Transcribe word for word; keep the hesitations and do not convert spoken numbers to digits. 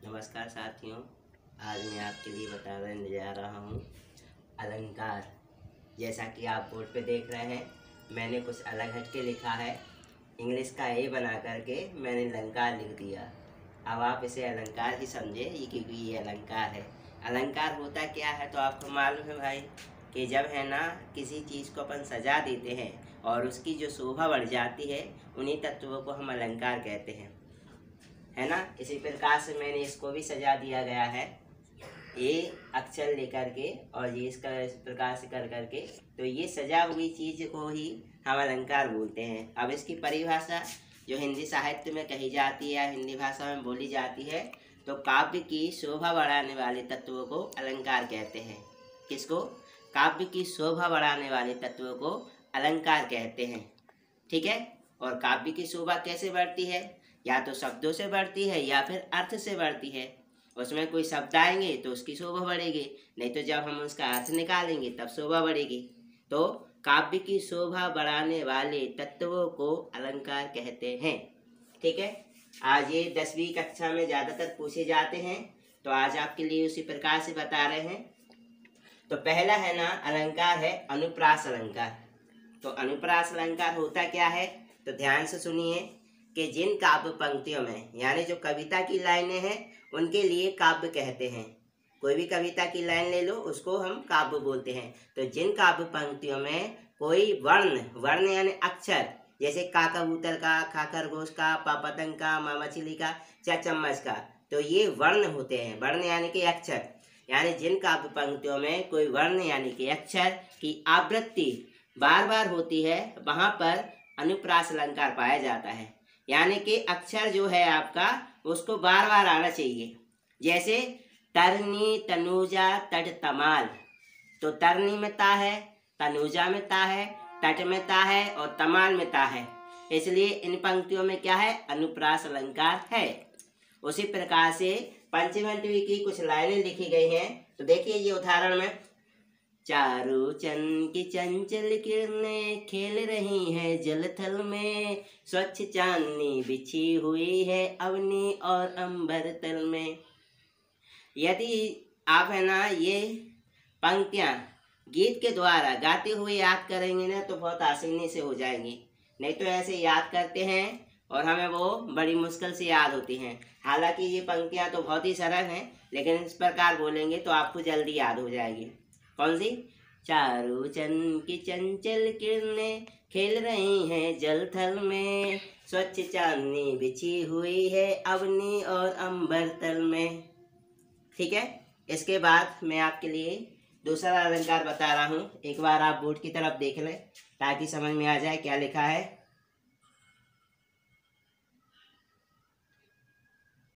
नमस्कार साथियों, आज मैं आपके लिए बताने जा रहा हूँ अलंकार। जैसा कि आप बोर्ड पे देख रहे हैं, मैंने कुछ अलग हट के लिखा है। इंग्लिश का ए बना करके मैंने अलंकार लिख दिया। अब आप इसे अलंकार ही समझे, ये क्योंकि ये अलंकार है। अलंकार होता क्या है तो आपको मालूम है भाई, कि जब है ना किसी चीज़ को अपन सजा देते हैं और उसकी जो शोभा बढ़ जाती है, उन्हीं तत्वों को हम अलंकार कहते हैं, है ना। इसी प्रकार से मैंने इसको भी सजा दिया गया है, ए अक्षर लेकर के और ये इसका इस प्रकार से कर करके, तो ये सजा हुई चीज़ को ही हम अलंकार बोलते हैं। अब इसकी परिभाषा जो हिंदी साहित्य में कही जाती है या हिंदी भाषा में बोली जाती है, तो काव्य की शोभा बढ़ाने वाले तत्वों को अलंकार कहते हैं। किसको? काव्य की शोभा बढ़ाने वाले तत्वों को अलंकार कहते हैं, ठीक है। और काव्य की शोभा कैसे बढ़ती है? या तो शब्दों से बढ़ती है या फिर अर्थ से बढ़ती है। उसमें कोई शब्द आएंगे तो उसकी शोभा बढ़ेगी, नहीं तो जब हम उसका अर्थ निकालेंगे तब शोभा बढ़ेगी। तो काव्य की शोभा बढ़ाने वाले तत्वों को अलंकार कहते हैं, ठीक है। आज ये दसवीं कक्षा में ज़्यादातर पूछे जाते हैं, तो आज आपके लिए उसी प्रकार से बता रहे हैं। तो पहला है ना अलंकार है अनुप्रास अलंकार। तो अनुप्रास अलंकार होता क्या है, तो ध्यान से सुनिए कि जिन काव्य पंक्तियों में, यानी जो कविता की लाइनें हैं, उनके लिए काव्य कहते हैं। कोई भी कविता की लाइन ले लो, उसको हम काव्य बोलते हैं। तो जिन काव्य पंक्तियों में कोई वर्ण वर्ण यानी अक्षर, जैसे का कबूतर का, खा खरगोश का, पा पतंग का, मा मछली का, चा चम्मच का, तो ये वर्ण होते हैं। वर्ण यानी कि अक्षर, यानी जिन काव्य पंक्तियों में कोई वर्ण यानी कि अक्षर की आवृत्ति बार बार होती है, वहाँ पर अनुप्रास अलंकार पाया जाता है। यानी कि अक्षर जो है आपका, उसको बार बार आना चाहिए। जैसे तरनी, तनुजा, तट, तमाल। तो तरनी में ता है, तनुजा में ता है, तट में ता है और तमाल में ता है। इसलिए इन पंक्तियों में क्या है? अनुप्रास अलंकार है। उसी प्रकार से पंचमंडवी की कुछ लाइनें लिखी गई हैं, तो देखिए ये उदाहरण में, चारों चंद की चंचल किरणें खेल रही हैं जल थल में, स्वच्छ चांदनी बिछी हुई है अवनी और अंबर तल में। यदि आप है ना ये पंक्तियां गीत के द्वारा गाते हुए याद करेंगे ना, तो बहुत आसानी से हो जाएंगी। नहीं तो ऐसे याद करते हैं और हमें वो बड़ी मुश्किल से याद होती हैं। हालांकि ये पंक्तियां तो बहुत ही सरल हैं, लेकिन इस प्रकार बोलेंगे तो आपको जल्दी याद हो जाएगी। कौन सी? चारों चंद की चंचल किरणें खेल रही हैं जल थल में, स्वच्छ चांदनी बिछी हुई है अवनी और अंबर तल में, ठीक है। इसके बाद मैं आपके लिए दूसरा अलंकार बता रहा हूँ। एक बार आप बोर्ड की तरफ देख लें ताकि समझ में आ जाए क्या लिखा है।